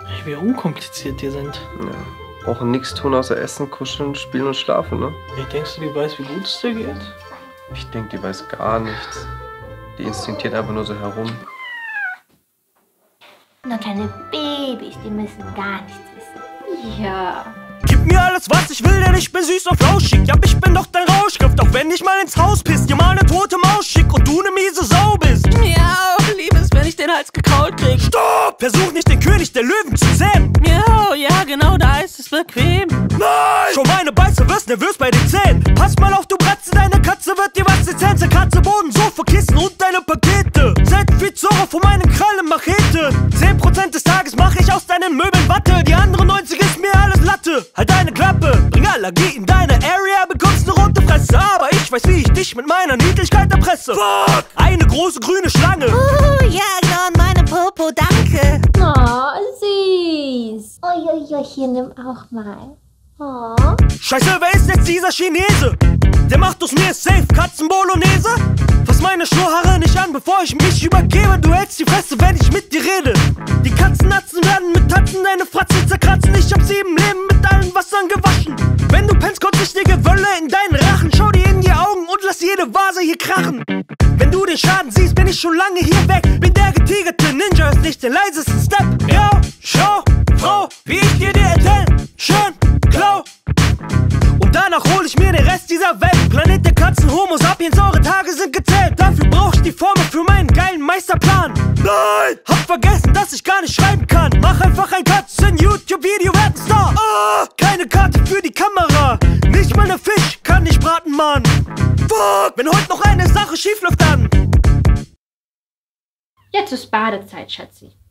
Wie unkompliziert die sind. Ja. Brauchen nichts tun außer essen, kuscheln, spielen und schlafen, ne? Wie denkst du, die weiß, wie gut es dir geht? Ich denke, die weiß gar nichts. Die instinktiert einfach nur so herum. Nur kleine Babys, die müssen gar nichts wissen. Ja. Gib mir alles, was ich will, denn ich bin süß und flauschig. Ja, ich bin doch dein Rauschgift, auch wenn ich mal ins Haus pisst. Dir mal ne tote Maus schick und du ne miese Sau bist. Miau, lieb es, wenn ich den Hals gekaut krieg. Stopp! Versuch nicht den König der Löwen zu zähmen. Miau, ja genau, da ist es bequem. Nein! Schon meine Beiße, wirst nervös bei den Zähnen. Pass mal auf, du Bratze, deine Katze wird dir was Lizenz. Katze, Boden, Sofa, Kissen und deine Pakete. Zertifiziere von meinen Krallen, Macheten. 10% des Tages mach ich aus deinen Möbeln Watte. Die andere 90 ist mir alles Latte. Halt deine Klappe, bring Allergie in deine Area, bekommst ne rote Fresse. Aber ich weiß, wie ich dich mit meiner Niedlichkeit erpresse. Fuck! Eine große grüne Schlange. Ja genau, und meine Popo, danke. Oh, süß. Uiuiui, hier nimm auch mal. Oh. Scheiße, wer ist jetzt dieser Chinese? Der macht aus mir safe Katzenbolognese? Fass meine Schnurrhaare nicht an, bevor ich mich übergebe. Du hältst die Fresse, wenn ich mit dir rede. Die Katzennatzen werden mit Tatzen deine Fratze zerkratzen. Ich hab 7 Leben mit allen Wassern gewaschen. Wenn du pennst, kotzt ich dir Gewölle in deinen Rachen. Schau dir in die Augen und lass jede Vase hier krachen. Wenn du den Schaden siehst, bin ich schon lange hier weg. Bin der getigerte Ninja, ist nicht der leisesten Step. Ja, schau, Frau, wie ich dir erzählen. Schön, klau. Und danach hol ich mir den Rest dieser Welt. Planet der Katzen, Homo sapiens, eure Tage sind gezählt. Dafür brauch ich die Formel für meinen geilen Meisterplan. Nein! Hab vergessen, dass ich gar nicht schreiben kann. Mach einfach ein Katzen-YouTube-Video, werd ein Star. Keine Karte für die Kamera. Nicht mal ne Fisch kann ich braten, Mann. Fuck! Wenn heute noch eine Sache schief läuft, dann... Jetzt ist Badezeit, Schatzi.